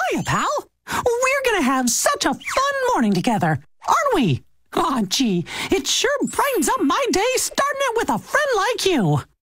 Hiya, pal. We're gonna have such a fun morning together, aren't we? Aw, gee, it sure brightens up my day starting it with a friend like you.